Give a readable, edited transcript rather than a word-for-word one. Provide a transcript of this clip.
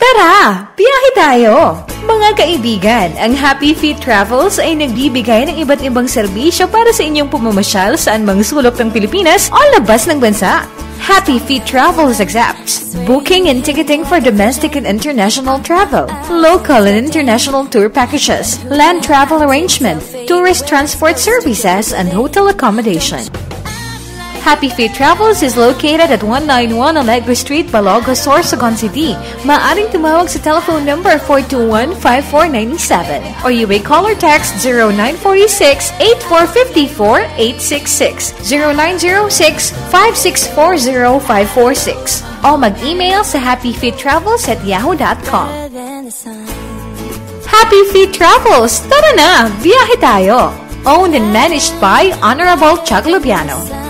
Tara, biyahe tayo! Mga kaibigan, ang Happy Feet Travels ay nagbibigay ng iba't ibang serbisyo para sa inyong pumamasyal saan mang sulok ng Pilipinas o labas ng bansa. Happy Feet Travels accepts booking and ticketing for domestic and international travel, local and international tour packages, land travel arrangement, tourist transport services, and hotel accommodation. Happy Feet Travels is located at 191 Alegre Street, Balogo, Sorsogon City. Maaring tumawag sa telephone number 421-5497 or you may call or text 0946-8454-866, 0906-5640546 o mag-email sa happyfeettravels@yahoo.com. Happy Feet Travels! Tara na! Biyahe tayo! Owned and managed by Honorable Chuck Lubiano.